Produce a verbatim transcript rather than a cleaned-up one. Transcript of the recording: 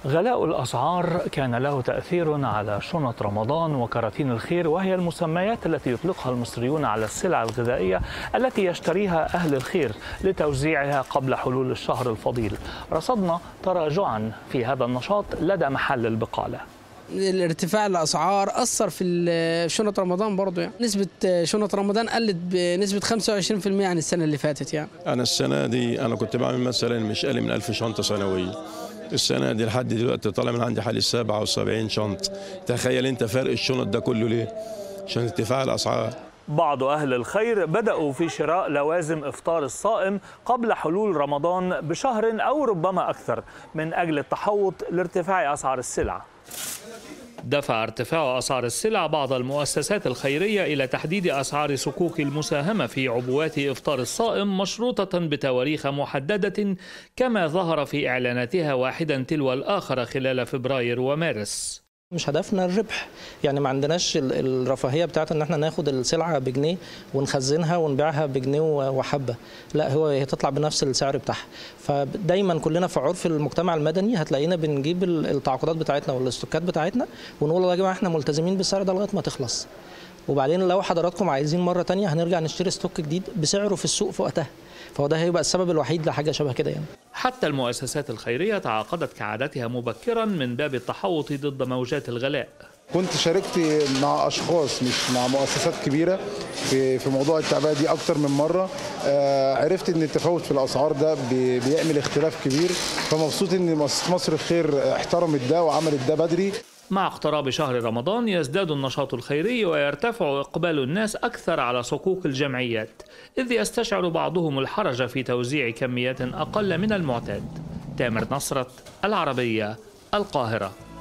غلاء الأسعار كان له تأثير على شنط رمضان وكراتين الخير، وهي المسميات التي يطلقها المصريون على السلع الغذائية التي يشتريها أهل الخير لتوزيعها قبل حلول الشهر الفضيل. رصدنا تراجعا في هذا النشاط لدى محل البقالة. الارتفاع الاسعار اثر في شنط رمضان برضه، يعني نسبه شنط رمضان قلت بنسبه خمسة وعشرين بالمئة عن السنه اللي فاتت. يعني انا السنه دي انا كنت بعمل مثلا مش اقل من ألف شنطه سنويه، السنه دي لحد دلوقتي طالع من عندي حوالي سبعة وسبعين شنطه. تخيل انت فرق الشنط ده كله ليه؟ عشان ارتفاع الاسعار. بعض أهل الخير بدأوا في شراء لوازم إفطار الصائم قبل حلول رمضان بشهر أو ربما أكثر من أجل التحوط لارتفاع أسعار السلع. دفع ارتفاع أسعار السلع بعض المؤسسات الخيرية إلى تحديد أسعار صكوك المساهمة في عبوات إفطار الصائم مشروطة بتواريخ محددة، كما ظهر في إعلاناتها واحدا تلو الآخر خلال فبراير ومارس. مش هدفنا الربح، يعني ما عندناش الرفاهيه بتاعت ان احنا ناخد السلعه بجنيه ونخزنها ونبيعها بجنيه وحبه، لا هو هي تطلع بنفس السعر بتاعها. فدايما كلنا في عرف المجتمع المدني هتلاقينا بنجيب التعاقدات بتاعتنا والاستوكات بتاعتنا ونقول والله يا جماعه احنا ملتزمين بالسعر ده لغايه ما تخلص، وبعدين لو حضراتكم عايزين مره ثانيه هنرجع نشتري ستوك جديد بسعره في السوق في وقتها. فهو ده هيبقى السبب الوحيد لحاجه شبه كده. يعني حتى المؤسسات الخيرية تعاقدت كعادتها مبكرا من باب التحوط ضد موجات الغلاء. كنت شاركت مع اشخاص مش مع مؤسسات كبيره في في موضوع التعبئه دي اكتر من مره. آه عرفت ان التفاوت في الاسعار ده بيعمل اختلاف كبير، فمبسوط ان مؤسسه مصر الخير احترمت ده وعملت ده بدري. مع اقتراب شهر رمضان يزداد النشاط الخيري ويرتفع إقبال الناس أكثر على صكوك الجمعيات، إذ يستشعر بعضهم الحرج في توزيع كميات أقل من المعتاد. تامر نصرت، العربية، القاهرة.